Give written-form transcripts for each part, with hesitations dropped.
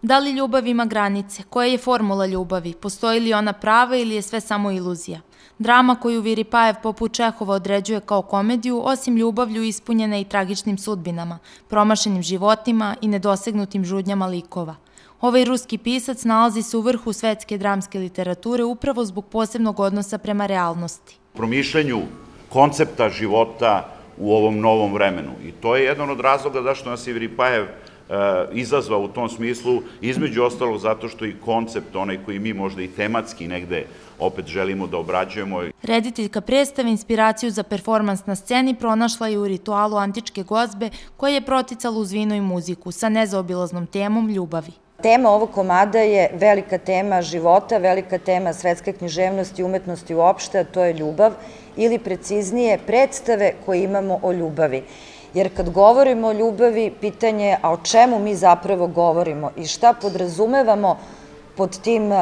Da li ljubav ima granice? Koja je formula ljubavi? Postoji li ona prava ili je sve samo iluzija? Drama koju Viripajev poput Čehova određuje kao komediju, osim ljubavlju ispunjena i tragičnim sudbinama, promašenim životima i nedosegnutim žudnjama likova. Ovaj ruski pisac nalazi se u vrhu svetske dramske literature upravo zbog posebnog odnosa prema realnosti. Promišljanju koncepta života u ovom novom vremenu. I to je jedan od razloga zašto nas je Viripajev izazvao u tom smislu, između ostalog zato što i koncept, onaj koji mi možda i tematski negde opet želimo da obrađujemo. Rediteljka predstave inspiraciju za performans na sceni pronašla je u ritualu antičke gozbe koja je proticala uz vino i muziku sa nezaobilaznom temom ljubavi. Tema ovog komada je velika tema života, velika tema svetske književnosti i umetnosti uopšte, a to je ljubav ili preciznije predstave koje imamo o ljubavi. Jer kad govorimo o ljubavi, pitanje je a o čemu mi zapravo govorimo i šta podrazumevamo pod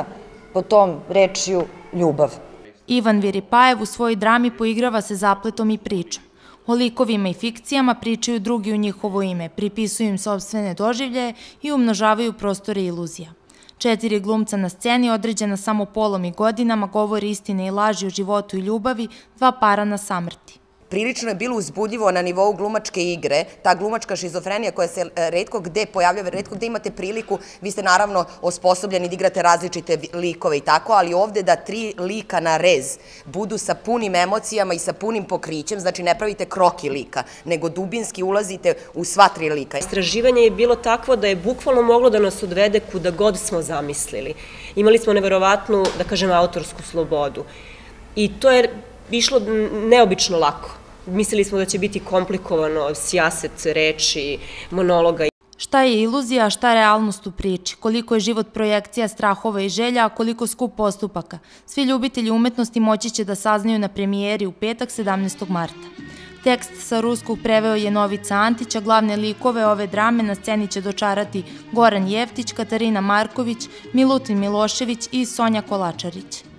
tom rečju ljubav. Ivan Viripajev u svojoj drami poigrava se zapletom i pričom. O likovima i fikcijama pričaju drugi u njihovo ime, pripisuju im sopstvene doživljaje i umnožavaju prostore iluzija. 4 glumca na sceni, određena samo polom i godinama, govori istine i laži o životu i ljubavi, 2 para na samrti. Prilično je bilo uzbudljivo na nivou glumačke igre, ta glumačka šizofrenija koja se retko gde pojavljava, retko gde imate priliku, vi ste naravno osposobljeni da igrate različite likove i tako, ali ovde da 3 lika na rez budu sa punim emocijama i sa punim pokrićem, znači ne pravite kroki lika, nego dubinski ulazite u sva 3 lika. Istraživanje je bilo takvo da je bukvalno moglo da nas odvede kuda god smo zamislili. Imali smo neverovatnu, da kažem, autorsku slobodu i to je išlo neobično lako. Mislili smo da će biti komplikovano, sijaset reči, monologa. Šta je iluzija, a šta realnost u priči? Koliko je život projekcija strahova i želja, a koliko skup postupaka? Svi ljubitelji umetnosti moći će da saznaju na premijeri u petak 17. marta. Tekst sa ruskog preveo je Novica Antić, a glavne likove ove drame na sceni će dočarati Goran Jeftić, Katarina Marković, Milutin Milošević i Sonja Kolačarić.